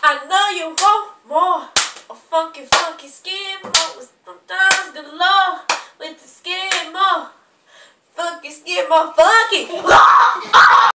I know you want more. A funky, funky skidmore with sometimes galore. With the skidmore, funky skidmore, funky.